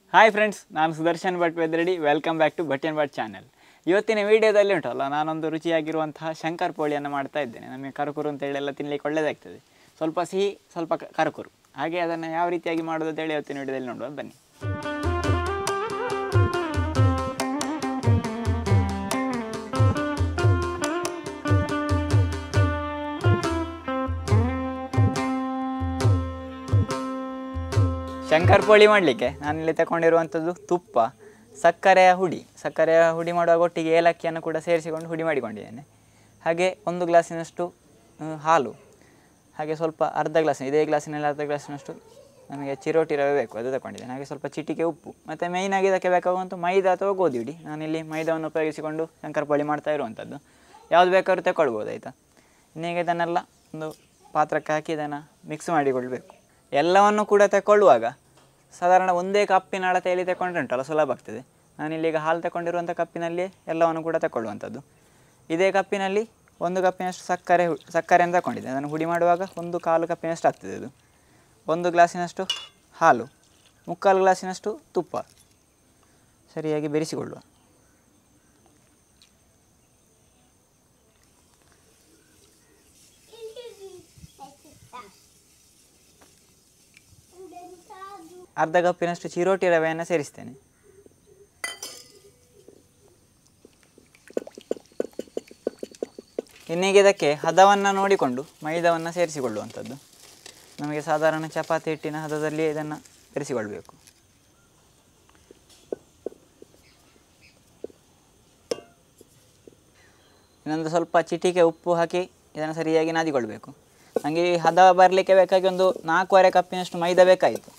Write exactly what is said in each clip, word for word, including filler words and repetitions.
Hi friends, ನಾನು ಸುದರ್ಶನ್ ಭಟ್ ವೆದ್ರೆಡಿ. Welcome back to Bhat n Bhat channel. ಇವತ್ತಿನ ವೀಡಿಯೋದಲ್ಲಿ ಉಂಟಲ್ಲ, ನಾನೊಂದು ರುಚಿಯಾಗಿರುವಂತಹ ಶಂಕರ್ ಪೋಳಿಯನ್ನು ಮಾಡ್ತಾ ಇದ್ದೇನೆ. ನಮಗೆ ಕರುಕುರು ಅಂತೇಳಿ ಎಲ್ಲ ತಿನ್ನಲಿಕ್ಕೆ ಒಳ್ಳೆಯದಾಗ್ತದೆ. ಸ್ವಲ್ಪ ಸಿಹಿ, ಸ್ವಲ್ಪ ಕರುಕುರು. ಹಾಗೆ ಅದನ್ನು ಯಾವ ರೀತಿಯಾಗಿ ಮಾಡೋದು ಅಂತೇಳಿ ಇವತ್ತಿನ ವೀಡಿಯೋದಲ್ಲಿ ನೋಡುವ ಬನ್ನಿ. ಶಂಕರ್ ಪೋಳಿ ಮಾಡಲಿಕ್ಕೆ ನಾನಿಲ್ಲಿ ತಗೊಂಡಿರುವಂಥದ್ದು ತುಪ್ಪ, ಸಕ್ಕರೆಯ ಹುಡಿ. ಸಕ್ಕರೆಯ ಹುಡಿ ಮಾಡುವಾಗ ಒಟ್ಟಿಗೆ ಏಲಕ್ಕಿಯನ್ನು ಕೂಡ ಸೇರಿಸಿಕೊಂಡು ಹುಡಿ ಮಾಡಿಕೊಂಡಿದ್ದೇನೆ. ಹಾಗೆ ಒಂದು ಗ್ಲಾಸಿನಷ್ಟು ಹಾಲು, ಹಾಗೆ ಸ್ವಲ್ಪ ಅರ್ಧ ಗ್ಲಾಸಿನ ಇದೇ ಗ್ಲಾಸಿನಲ್ಲಿ ಅರ್ಧ ಗ್ಲಾಸಿನಷ್ಟು ನಮಗೆ ಚಿರೋಟಿ ರವೆ ಬೇಕು, ಅದು ತಗೊಂಡಿದ್ದೇನೆ. ಹಾಗೆ ಸ್ವಲ್ಪ ಚಿಟಿಕೆ ಉಪ್ಪು, ಮತ್ತು ಮೇಯ್ನಾಗಿ ಇದಕ್ಕೆ ಬೇಕಾಗುವಂಥ ಮೈದಾ ಅಥವಾ ಗೋಧಿ ಹುಡಿ. ನಾನಿಲ್ಲಿ ಮೈದಾವನ್ನು ಉಪಯೋಗಿಸಿಕೊಂಡು ಶಂಕರ್ ಪೋಳಿ ಮಾಡ್ತಾ ಇರುವಂಥದ್ದು. ಯಾವುದು ಬೇಕಾದ್ರೂ ತಗೊಳ್ಬೋದು, ಆಯಿತಾ. ಇನ್ನೀಗ ಇದನ್ನೆಲ್ಲ ಒಂದು ಪಾತ್ರಕ್ಕೆ ಹಾಕಿ ಇದನ್ನು ಮಿಕ್ಸ್ ಮಾಡಿಕೊಳ್ಬೇಕು. ಎಲ್ಲವನ್ನು ಕೂಡ ತಗೊಳ್ಳುವಾಗ ಸಾಧಾರಣ ಒಂದೇ ಕಪ್ಪಿನ ಅಳತೆಯಲ್ಲಿ ತಗೊಂಡ್ರೆ ಉಂಟಲ್ಲ ಸುಲಭ ಆಗ್ತದೆ. ನಾನಿಲ್ಲೀಗ ಹಾಲು ತಗೊಂಡಿರುವಂಥ ಕಪ್ಪಿನಲ್ಲಿ ಎಲ್ಲವನ್ನು ಕೂಡ ತಗೊಳ್ಳುವಂಥದ್ದು. ಇದೇ ಕಪ್ಪಿನಲ್ಲಿ ಒಂದು ಕಪ್ಪಿನಷ್ಟು ಸಕ್ಕರೆ ಸಕ್ಕರೆಯನ್ನು ತಗೊಂಡಿದ್ದೆ. ಅದನ್ನು ಹುಡಿ ಮಾಡುವಾಗ ಒಂದು ಕಾಲು ಕಪ್ಪಿನಷ್ಟು ಆಗ್ತದೆ. ಅದು ಒಂದು ಗ್ಲಾಸಿನಷ್ಟು ಹಾಲು, ಮುಕ್ಕಾಲು ಗ್ಲಾಸಿನಷ್ಟು ತುಪ್ಪ ಸರಿಯಾಗಿ ಬೆರೆಸಿಕೊಳ್ಳುವ. ಅರ್ಧ ಕಪ್ಪಿನಷ್ಟು ಚಿರೋಟಿ ರವೆಯನ್ನು ಸೇರಿಸ್ತೇನೆ. ಇನ್ನೀಗ ಇದಕ್ಕೆ ಹದವನ್ನು ನೋಡಿಕೊಂಡು ಮೈದಾವನ್ನು ಸೇರಿಸಿಕೊಳ್ಳುವಂಥದ್ದು. ನಮಗೆ ಸಾಧಾರಣ ಚಪಾತಿ ಹಿಟ್ಟಿನ ಹದದಲ್ಲಿ ಇದನ್ನು ಬೆರೆಸಿಕೊಳ್ಬೇಕು. ಇನ್ನೊಂದು ಸ್ವಲ್ಪ ಚಿಟಿಕೆ ಉಪ್ಪು ಹಾಕಿ ಇದನ್ನು ಸರಿಯಾಗಿ ನಾದಿಕೊಳ್ಬೇಕು. ನನಗೆ ಈ ಹದ ಬರಲಿಕ್ಕೆ ಬೇಕಾಗಿ ಒಂದು ನಾಲ್ಕೂವರೆ ಕಪ್ಪಿನಷ್ಟು ಮೈದಾ ಬೇಕಾಯಿತು.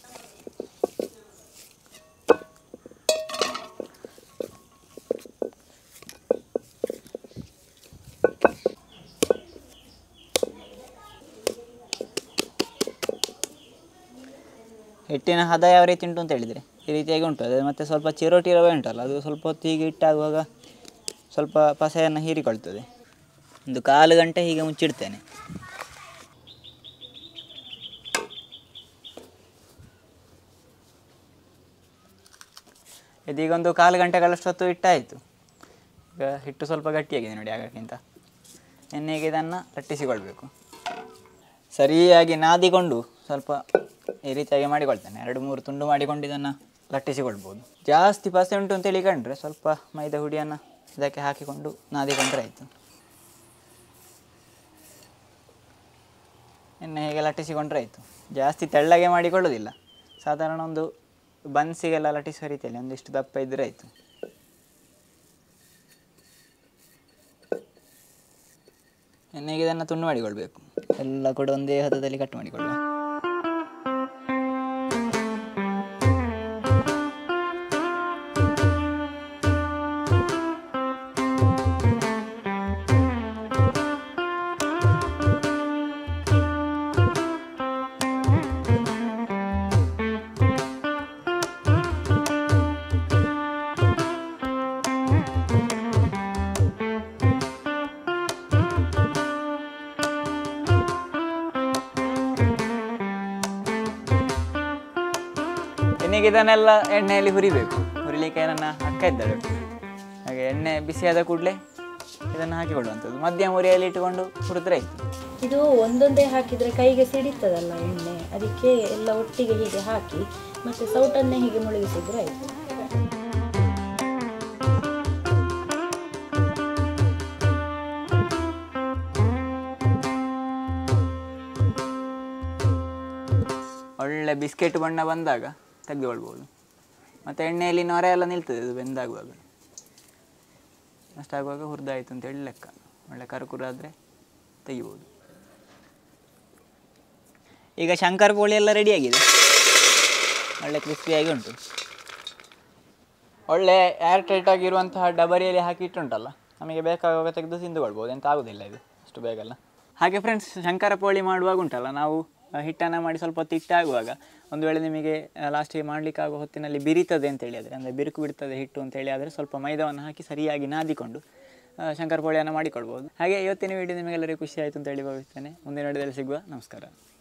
ಹಿಟ್ಟಿನ ಹದ ಯಾವ ರೀತಿ ಉಂಟು ಅಂತ ಹೇಳಿದರೆ ಈ ರೀತಿಯಾಗಿ ಉಂಟು. ಅದು ಮತ್ತು ಸ್ವಲ್ಪ ಚಿರೋಟಿ ರವೆ ಉಂಟಲ್ಲ, ಅದು ಸ್ವಲ್ಪ ಹೊತ್ತಿಗೆ ಹಿಟ್ಟಾಗುವಾಗ ಸ್ವಲ್ಪ ಪಸೆಯನ್ನು ಹೀರಿಕೊಳ್ತದೆ. ಒಂದು ಕಾಲು ಗಂಟೆ ಹೀಗೆ ಮುಚ್ಚಿಡ್ತೇನೆ. ಇದೀಗ ಒಂದು ಕಾಲು ಗಂಟೆಗಳಷ್ಟೊತ್ತು ಹಿಟ್ಟಾಯಿತು. ಈಗ ಹಿಟ್ಟು ಸ್ವಲ್ಪ ಗಟ್ಟಿಯಾಗಿದೆ ನೋಡಿ ಆಗಕ್ಕಿಂತ. ಎಣ್ಣೆಗೆ ಇದನ್ನು ಲಟ್ಟಿಸಿಕೊಳ್ಬೇಕು. ಸರಿಯಾಗಿ ನಾದಿಕೊಂಡು ಸ್ವಲ್ಪ ಈ ರೀತಿಯಾಗಿ ಮಾಡಿಕೊಳ್ತೇನೆ. ಎರಡು ಮೂರು ತುಂಡು ಮಾಡಿಕೊಂಡು ಇದನ್ನು ಲಟ್ಟಿಸಿಕೊಳ್ಬೋದು. ಜಾಸ್ತಿ ಪಸೆ ಉಂಟು ಅಂತೇಳಿ ಕಂಡ್ರೆ ಸ್ವಲ್ಪ ಮೈದಾ ಹುಡಿಯನ್ನು ಇದಕ್ಕೆ ಹಾಕಿಕೊಂಡು ನಾದಿಕೊಂಡ್ರೆ ಆಯಿತು. ಎಣ್ಣೆ ಹೇಗೆ ಲಟ್ಟಿಸಿಕೊಂಡ್ರೆ ಆಯಿತು. ಜಾಸ್ತಿ ತೆಳ್ಳಗೆ ಮಾಡಿಕೊಳ್ಳೋದಿಲ್ಲ, ಸಾಧಾರಣ ಒಂದು ಬನ್ಸಿಗೆಲ್ಲ ಲಟ್ಟಿಸುವ ರೀತಿಯಲ್ಲಿ ಒಂದಿಷ್ಟು ದಪ್ಪ ಇದ್ದರೆ ಆಯಿತು. ಎಣ್ಣೆಗೆ ಇದನ್ನು ತುಂಡು ಮಾಡಿಕೊಳ್ಬೇಕು. ಎಲ್ಲ ಕೂಡ ಒಂದೇ ಹದದಲ್ಲಿ ಕಟ್ ಮಾಡಿಕೊಳ್ಳುವ. ಎಣ್ಣೆಗೆ ಇದನ್ನೆಲ್ಲ ಎಣ್ಣೆಯಲ್ಲಿ ಹುರಿಬೇಕು. ಹುರಿಲಿಕ್ಕೆ ನನ್ನ ಅಕ್ಕ ಇದ್ದಾಳೆ. ಹಾಗೆ ಎಣ್ಣೆ ಬಿಸಿಯಾದ ಕೂಡಲೇ ಇದನ್ನು ಹಾಕಿಕೊಳ್ಳುವಂಥದ್ದು. ಮಧ್ಯಮ ಉರಿಯಲ್ಲಿ ಇಟ್ಟುಕೊಂಡು ಹುರಿದ್ರೆ ಆಯಿತು. ಇದು ಒಂದೊಂದೇ ಹಾಕಿದರೆ ಕೈಗೆ ಸಿಡಿತದಲ್ಲ ಎಣ್ಣೆ, ಅದಕ್ಕೆ ಎಲ್ಲ ಒಟ್ಟಿಗೆ ಹೀಗೆ ಹಾಕಿ ಮತ್ತು ಸೌಟನ್ನೇ ಹೀಗೆ ಮುಳುಗಿಸಿದ್ರೆ ಆಯಿತು. ಒಳ್ಳೆ ಬಿಸ್ಕೆಟ್ ಬಣ್ಣ ಬಂದಾಗ ತೆಗೆದುಕೊಳ್ಬೋದು. ಮತ್ತು ಎಣ್ಣೆಯಲ್ಲಿ ನೊರೆ ಎಲ್ಲ ನಿಲ್ತದೆ ಅದು ಬೆಂದಾಗುವಾಗ. ಅಷ್ಟಾಗುವಾಗ ಹುರಿದಾಯಿತು ಅಂತೇಳಿ ಲೆಕ್ಕ. ಒಳ್ಳೆ ಕರುಕುರು ಆದರೆ ತೆಗಿಬೋದು. ಈಗ ಶಂಕರ್ ಪೋಳಿ ಎಲ್ಲ ರೆಡಿಯಾಗಿದೆ. ಒಳ್ಳೆ ಕ್ರಿಸ್ಪಿಯಾಗಿ ಉಂಟು. ಒಳ್ಳೆ ಏರ್ ಟೈಟ್ ಆಗಿರುವಂತಹ ಡಬರಿಯಲ್ಲಿ ಹಾಕಿ ಇಟ್ಟುಂಟಲ್ಲ, ನಮಗೆ ಬೇಕಾಗುವಾಗ ತೆಗೆದು ತಿಂದುಕೊಳ್ಬೋದು. ಎಂತ ಆಗೋದಿಲ್ಲ ಇದು ಅಷ್ಟು ಬೇಗಲ್ಲ. ಹಾಗೆ ಫ್ರೆಂಡ್ಸ್, ಶಂಕರ ಪೋಳಿ ಮಾಡುವಾಗ ಉಂಟಲ್ಲ, ನಾವು ಹಿಟ್ಟನ್ನು ಮಾಡಿ ಸ್ವಲ್ಪ ಹೊತ್ತು ಹಿಟ್ಟಾಗುವಾಗ ಒಂದು ವೇಳೆ ನಿಮಗೆ ಲಾಸ್ಟಿಗೆ ಮಾಡಲಿಕ್ಕಾಗೋ ಹೊತ್ತಿನಲ್ಲಿ ಬಿರಿತದೆ ಅಂತೇಳಿ ಆದರೆ, ಅಂದರೆ ಬಿರುಕು ಬಿಡ್ತದೆ ಹಿಟ್ಟು ಅಂತೇಳಿ ಆದರೆ ಸ್ವಲ್ಪ ಮೈದಾವನ್ನು ಹಾಕಿ ಸರಿಯಾಗಿ ನಾದಿಕೊಂಡು ಶಂಕರ್ ಪೋಳಿಯನ್ನು ಮಾಡಿಕೊಳ್ಬೋದು. ಹಾಗೆ ಇವತ್ತಿನ ವಿಡಿಯೋ ನಿಮಗೆಲ್ಲರಿಗೂ ಖುಷಿ ಆಯಿತು ಅಂತೇಳಿ ಭಾವಿಸ್ತೇನೆ. ಮುಂದಿನ ವಿಡಿಯೋದಲ್ಲಿ ಸಿಗುವ. ನಮಸ್ಕಾರ.